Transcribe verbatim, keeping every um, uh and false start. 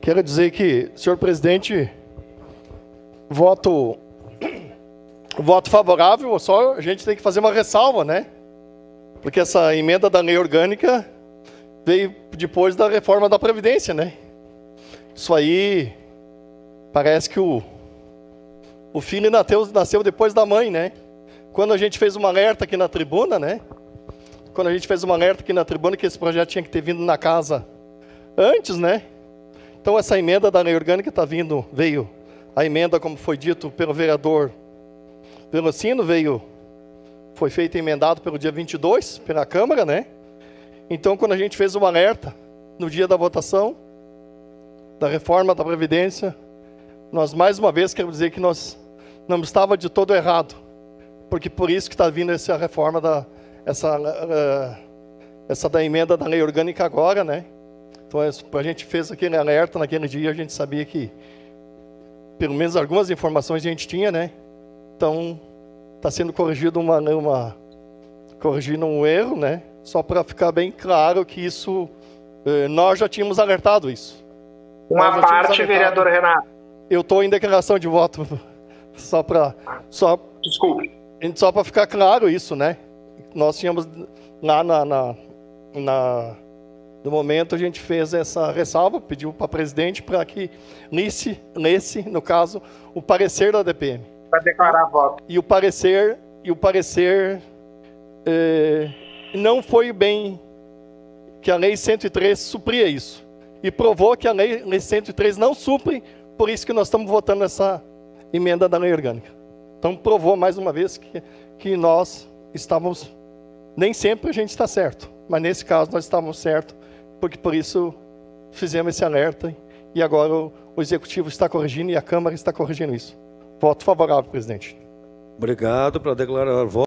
Quero dizer que, senhor presidente, voto, voto favorável, só a gente tem que fazer uma ressalva, né? Porque essa emenda da lei orgânica veio depois da reforma da Previdência, né? Isso aí, parece que o, o filho nasceu, nasceu depois da mãe, né? Quando a gente fez uma alerta aqui na tribuna, né? Quando a gente fez uma alerta aqui na tribuna que esse projeto tinha que ter vindo na casa antes, né? Então essa emenda da lei orgânica está vindo, veio a emenda, como foi dito pelo vereador Velocino, veio, foi feito e emendado pelo dia vinte e dois, pela Câmara, né? Então quando a gente fez uma alerta no dia da votação da reforma da Previdência, nós mais uma vez quero dizer que nós não estava de todo errado, porque por isso que está vindo essa reforma da essa uh, essa da emenda da lei orgânica agora, né? Então a gente fez aquele alerta naquele dia, a gente sabia que pelo menos algumas informações a gente tinha, né? Então está sendo corrigido uma uma corrigindo um erro, né? Só para ficar bem claro que isso uh, nós já tínhamos alertado isso. Uma parte, vereador Renato. Eu estou em declaração de voto, só para só desculpe, só para ficar claro isso, né? Nós tínhamos lá na, na, na no momento a gente fez essa ressalva, pediu para o presidente para que lesse, lesse, no caso, o parecer da D P M. Para declarar voto. E o parecer e o parecer eh, não foi bem que a lei cento e três supria isso. E provou que a lei, lei cento e três não supre, por isso que nós estamos votando essa emenda da lei orgânica. Então provou mais uma vez que, que nós estávamos, nem sempre a gente está certo, mas nesse caso nós estávamos certos, porque por isso fizemos esse alerta e agora o, o Executivo está corrigindo e a Câmara está corrigindo isso. Voto favorável, presidente. Obrigado. Para declarar voto.